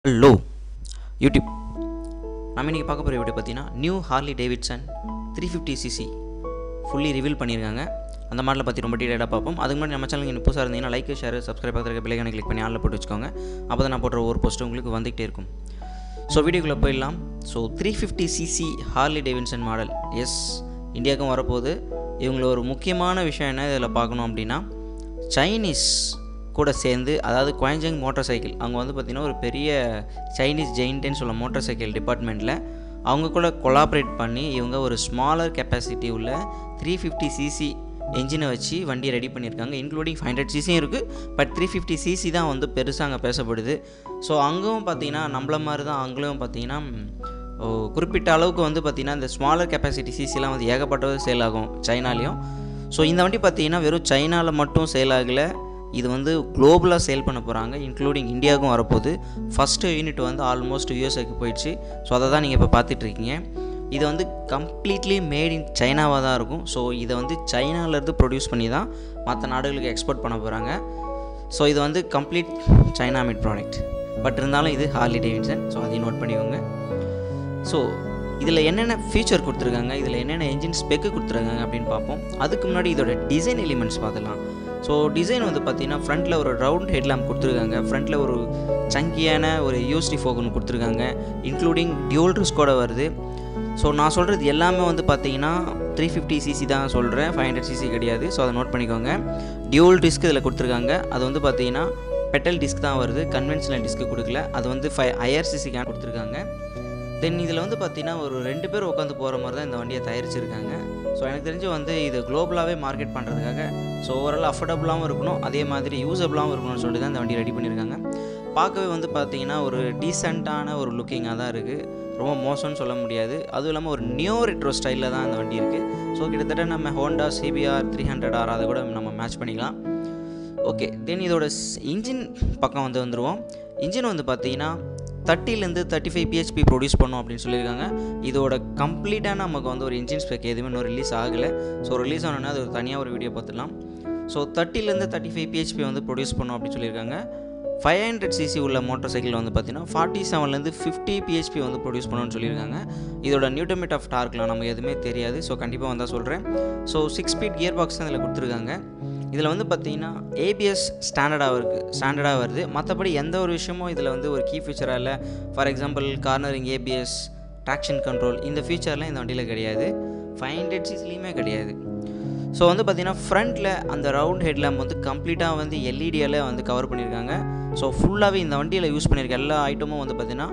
Hello YouTube. நம்ம இன்றைக்கி பார்க்க போகிற வீடியோ பார்த்தீங்கன்னா new Harley Davidson 350cc fully reveal பண்ணியிருக்காங்க. அந்த மாடலை பற்றி ரொம்ப டீட்டெயிலாக பார்ப்போம். அதுக்கு முன்னாடி நம்ம சேனலுக்கு இன்னும் புதுசாக இருந்தீங்கன்னா லைக், ஷேர், சப்ஸ்கிரைப் பார்க்குறதுக்கு பெல் ஐகானை கிளிக் பண்ணி ஆளில் போட்டு வச்சுக்கோங்க. அப்போ தான் நான் போடுற ஒவ்வொரு போஸ்ட்டும் உங்களுக்கு வந்துகிட்டே இருக்கும். ஸோ வீடியோக்குள்ளே போயிடலாம். So 350cc Harley Davidson model இந்தியாவுக்கும் வரப்போகுது. இவங்கள ஒரு முக்கியமான விஷயம் என்ன இதில் பார்க்கணும் அப்படின்னா, சைனீஸ் கூட சேர்ந்து, அதாவது குவாங்ஜங் மோட்டார் சைக்கிள், அவங்க வந்து பார்த்திங்கன்னா ஒரு பெரிய சைனீஸ் ஜெயின்ட்னு சொல்ல மோட்டார் சைக்கிள் டிபார்ட்மெண்ட்டில் அவங்க கூட கொலாபரேட் பண்ணி இவங்க ஒரு ஸ்மாலர் கெப்பாசிட்டி உள்ள 350cc என்ஜினை வச்சு வண்டியை ரெடி பண்ணியிருக்காங்க. இன்க்ளூடிங் 500cc இருக்குது. பட் 350cc தான் வந்து பெருசாக அங்கே பேசப்படுது. ஸோ அங்கேயும் பார்த்திங்கன்னா நம்மள மாதிரி தான் அங்கேயும் பார்த்திங்கன்னா குறிப்பிட்ட அளவுக்கு வந்து பார்த்திங்கன்னா இந்த ஸ்மாலர் கெப்பாசிட்டி சிசிலாம் வந்து ஏகப்பட்டது சேல் ஆகும் சைனாலேயும். ஸோ இந்த வண்டி பார்த்திங்கன்னா வெறும் சைனாவில் மட்டும் சேல் ஆகலை, இது வந்து குளோபலாக சேல் பண்ண போகிறாங்க. இன்க்ளூடிங் இந்தியாவுக்கும் வரப்போகுது. ஃபஸ்ட்டு யூனிட் வந்து ஆல்மோஸ்ட் யூஎஸ்ஏக்கு போயிடுச்சு. ஸோ அதை தான் நீங்கள் இப்போ பார்த்துட்ருக்கீங்க. இது வந்து கம்ப்ளீட்லி மேட் இன் சைனாவாக தான் இருக்கும். ஸோ இதை வந்து சைனாவிலேருந்து ப்ரொடியூஸ் பண்ணி தான் மற்ற நாடுகளுக்கு எக்ஸ்போர்ட் பண்ண போகிறாங்க. ஸோ இது வந்து complete China made product. But இருந்தாலும் இது ஹார்லி டேவிட்சன். ஸோ அதையும் நோட் பண்ணிக்கோங்க. ஸோ இதில் என்னென்ன ஃபீச்சர் கொடுத்துருக்காங்க, இதில் என்னென்ன என்ஜின் ஸ்பெக்கு கொடுத்துருக்காங்க அப்படின்னு பார்ப்போம். அதுக்கு முன்னாடி இதோட டிசைன் எலிமெண்ட்ஸ் பார்த்துக்கலாம். ஸோ டிசைன் வந்து பார்த்திங்கன்னா ஃப்ரண்ட்டில் ஒரு ரவுண்ட் ஹெட்லாம்ப் கொடுத்துருக்காங்க. ஃப்ரண்ட்டில் ஒரு சங்கியான ஒரு யூஎஸ்டி ஃபோகன் கொடுத்துருக்காங்க. இன்க்ளூடிங் டியூல் ரிஸ்கோட வருது. ஸோ நான் சொல்கிறது எல்லாமே வந்து பார்த்திங்கன்னா 350cc தான் சொல்கிறேன், 500cc கிடையாது. ஸோ அதை நோட் பண்ணிக்கோங்க. டியூல் டிஸ்க் இதில் கொடுத்துருக்காங்க. அது வந்து பார்த்திங்கன்னா பெட்டல் டிஸ்க் தான் வருது, கன்வென்ஷனல் டிஸ்க்கு கொடுக்கல. அது வந்து 500cc கொடுத்துருக்காங்க. தென் இதில் வந்து பார்த்திங்கன்னா ஒரு 2 பேர் உட்காந்து போகிற மாதிரி தான் இந்த வண்டியை தயாரிச்சிருக்காங்க. ஸோ எனக்கு தெரிஞ்சு வந்து இது குளோபலாகவே மார்க்கெட் பண்ணுறதுக்காக, ஸோ ஓவரால் அஃபோர்டபுளாகவும் இருக்கணும், அதே மாதிரி யூஸபிளாகவும் இருக்கணும்னு சொல்லிட்டு தான் இந்த வண்டி ரெடி பண்ணியிருக்காங்க. பார்க்கவே வந்து பார்த்திங்கன்னா ஒரு டீசெண்டான ஒரு லுக்கிங்காக தான் இருக்குது. ரொம்ப மோசம்னு சொல்ல முடியாது. அதுவும் இல்லாமல் ஒரு நியோ ரெட்ரோ ஸ்டைலில் தான் இந்த வண்டி இருக்குது. ஸோ கிட்டத்தட்ட நம்ம ஹோண்டா CBR 300R அதை கூட நம்ம மேட்ச் பண்ணிக்கலாம். ஓகே, தென் இதோட இன்ஜின் பக்கம் வந்துடுவோம். இன்ஜின் வந்து பார்த்திங்கன்னா 30லேருந்து 35 bhp ப்ரொடியூஸ் பண்ணோம் அப்படின்னு சொல்லியிருக்காங்க. இதோட கம்ப்ளீட்டாக நமக்கு வந்து ஒரு இன்ஜின் ஸ்பெக் எதுவுமே இன்னும் ரிலீஸ் ஆகலை. ஸோ ரிலீஸ் ஆனோன்னா அது ஒரு தனியாக ஒரு வீடியோ பார்த்துக்கலாம். ஸோ 30லேருந்து 35 bhp வந்து ப்ரொடியூஸ் பண்ணோம் அப்படின்னு சொல்லியிருக்காங்க. 500cc உள்ள மோட்டார் சைக்கிள் வந்து பார்த்திங்கன்னா 47லேருந்து 50 bhp வந்து ப்ரொடியூஸ் பண்ணணும்னு சொல்லியிருக்காங்க. இதோட நியூட்டன்மீட்டர் ஆஃப் டார்க்லாம் நமக்கு எதுவுமே தெரியாது. ஸோ கண்டிப்பாக வந்தால் சொல்கிறேன். ஸோ 6 ஸ்பீட் கியர் பாக்ஸ் தான் இதில் கொடுத்துருக்காங்க. இதில் வந்து பார்த்திங்கன்னா ABS ஸ்டாண்டர்டாக வருது. மற்றபடி எந்த ஒரு விஷயமும் இதில் வந்து ஒரு கீ ஃபீச்சராக இல்லை. For example cornering ABS, traction control, இந்த ஃபீச்சர்லாம் இந்த வண்டியில் கிடையாது. 500cc கிடையாது. ஸோ வந்து பார்த்திங்கன்னா ஃப்ரண்ட்டில் அந்த ரவுண்ட் ஹெட்லாம்ப் வந்து கம்ப்ளீட்டாக வந்து LED வந்து கவர் பண்ணியிருக்காங்க. ஸோ ஃபுல்லாகவே இந்த வண்டியில் யூஸ் பண்ணியிருக்க எல்லா ஐட்டமும் வந்து பார்த்திங்கன்னா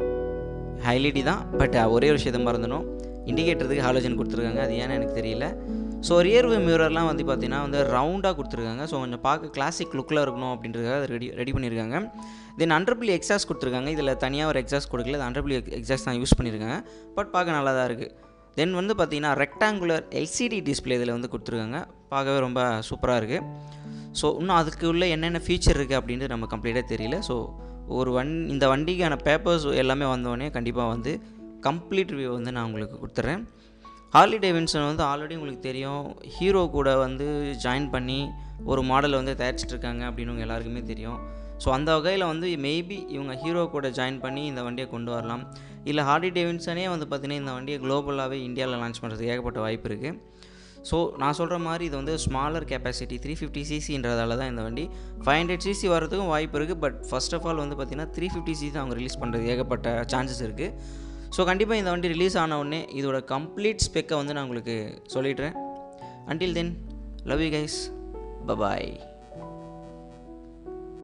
LED தான். பட் ஒரே ஒரு விஷயத்தை மறந்துடும், இண்டிகேட்டருக்கு ஹாலோஜன் கொடுத்துருக்காங்க. அது ஏன்னு எனக்கு தெரியல. ஸோ ரியர்வியூ மிரர்லாம் வந்து பார்த்திங்கன்னா வந்து ரவுண்டாக கொடுத்துருக்காங்க. ஸோ கொஞ்சம் பார்க்க கிளாசிக் லுக்கில் இருக்கணும் அப்படின்றதுக்காக அதை ரெடி பண்ணியிருக்காங்க. தென் அண்டர்பிளி எக்ஸாஸ்ட் கொடுத்துருக்காங்க. இதில் தனியாக ஒரு எக்ஸாஸ்ட் கொடுக்கல, அது அண்டர்பிளி எக்ஸாஸ்ட் தான் யூஸ் பண்ணியிருக்காங்க. பட் பார்க்க நல்லா தான் இருக்குது. தென் வந்து பார்த்திங்கன்னா ரெக்டாங்குலர் LCD டிஸ்பிளே இதில் வந்து கொடுத்துருக்காங்க. பார்க்கவே ரொம்ப சூப்பராக இருக்குது. ஸோ இன்னும் அதுக்கு உள்ள என்னென்ன ஃபீச்சர் இருக்குது அப்படின்ட்டு நம்ம கம்ப்ளீட்டாக தெரியல. ஸோ இந்த வண்டிக்கான பேப்பர்ஸ் எல்லாமே வந்தோடனே கண்டிப்பாக வந்து கம்ப்ளீட் ரிவ்யூ வந்து நான் உங்களுக்கு கொடுத்துட்றேன். ஹார்லி டேவிட்சன் வந்து ஆல்ரெடி உங்களுக்கு தெரியும், ஹீரோ கூட வந்து ஜாயின் பண்ணி ஒரு மாடலை வந்து தயாரிச்சிட்ருக்காங்க அப்படின்னு எல்லாருக்குமே தெரியும். ஸோ அந்த வகையில் வந்து மேபி இவங்க ஹீரோ கூட ஜாயின் பண்ணி இந்த வண்டியை கொண்டு வரலாம். இல்லை ஹார்லி டேவிட்சனே வந்து பார்த்திங்கன்னா இந்த வண்டியை குளோபலாகவே இந்தியாவில் லான்ச் பண்ணுறதுக்கு ஏகப்பட்ட வாய்ப்பு இருக்குது. ஸோ நான் சொல்கிற மாதிரி இது வந்து ஸ்மாலர் கெப்பாசிட்டி 350cc தான் இந்த வண்டி. 500cc வரதுக்கும் வாய்ப்பு இருக்குது. பட் ஃபர்ஸ்ட் ஆஃப் ஆல் வந்து பார்த்திங்கன்னா 350cc தான் அவங்க ரிலீஸ் பண்ணுறது ஏகப்பட்ட சான்சஸ் இருக்குது. ஸோ கண்டிப்பாக இந்த வண்டி ரிலீஸ் ஆன உடனே இதோட கம்ப்ளீட் ஸ்பெக்கை வந்து நான் உங்களுக்கு சொல்லிடுறேன். Until then, love you guys, bye bye.